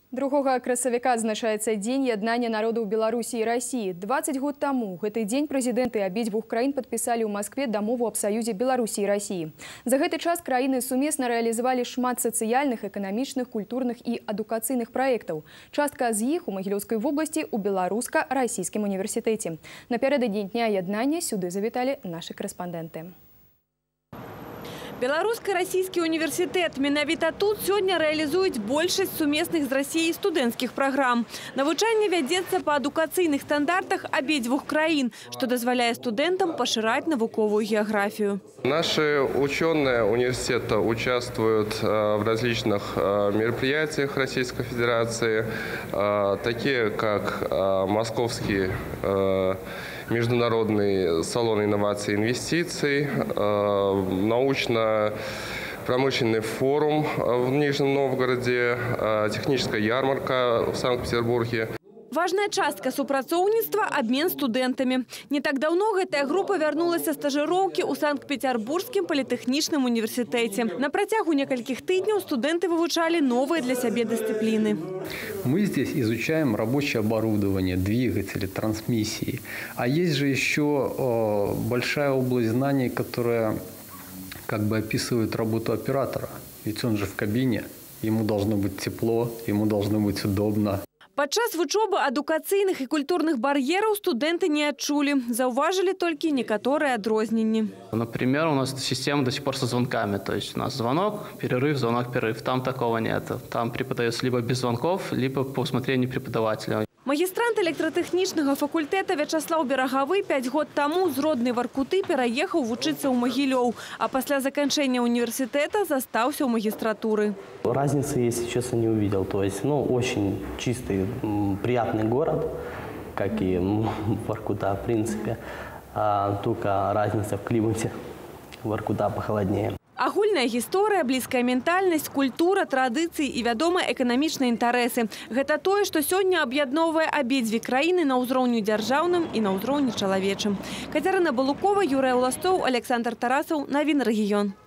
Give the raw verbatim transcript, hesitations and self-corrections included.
другога красавіка адзначаецца дзень яднання народаў Беларусі і Расіі. дваццаць год таму гэты дзень прэзідэнты абедзвюх краін падпісалі ў Маскве дамову аб саюзе Беларусі і Расіі. За гэты час краіны сумесна рэалізавалі шмат сацыяльных, эканамічных, культурных і адукацыйных праектаў. Частка з іх у Магілёўскай вобласці ў беларуска-расійскім універсітэце. Напярэдадні дня яднання сюды завіталі нашы корэспандэнты. Беларуска-расійскі універсітэт менавіта тут сёння рэалізуюць большасць сумесных з Расіяй студэнцкіх праграм. Навучанне вядзецца па адукацыйных стандартах абедзвюх краін, што дазваляе студэнтам пашыраць навуковую географию. Наши ученые университета участвуют в различных мероприятиях Российской Федерации, такие как Московский международный салон инноваций и инвестиций, научно-промышленный форум в Нижнем Новгороде, техническая ярмарка в Санкт-Петербурге. Важная частка супрацоўніцтва – обмен студэнтамі. Не так давно гэтая група вярнулася з стажыроўкі ў Санкт-Петербургскім політэхнічным універсітэце. На працягу некалькіх тыдняў студэнты вывучалі новые для себя дисциплины. Мы здесь изучаем рабочее оборудование, двигатели, трансмиссии. А есть же еще большая область знаний, которая как бы описывает работу оператора. Ведь он же в кабине, ему должно быть тепло, ему должно быть удобно. Падчас вучобы адукацыйных і культурных бар'ераў студэнты не адчулі. Заўважылі толькі некаторыя адрозненні. Например, у нас система до сих пор со звонками. То есть у нас звонок, перерыв, звонок, перерыв. Там такого нет. Там преподается либо без звонков, либо по усмотрению преподавателя. Магістрант электратэхнічнага факультэта Вячаслав Берагавы пять год таму з роднай Воркуты пераехаў вучыцца ў Магілёў, а пасля заканчэння университета застаўся ў магістратуры. Разницы, если честно, не увидел. То есть, ну, очень чистый, приятный город, как и Воркута, в принципе. А только разница в климате. Воркута похолоднее. Агульная гісторыя, блізкая ментальнасць, культура, традыцыі і вядомыя эканамічныя інтарэсы. Гэта тое, што сёння аб'ядноўвае абедзве краіны на ўзроўню дзяржаўным і на ўзроўні чалавечым. Кацярына Балукова, Юрий Уластов, Александр Тарасов, Навіны рэгіён.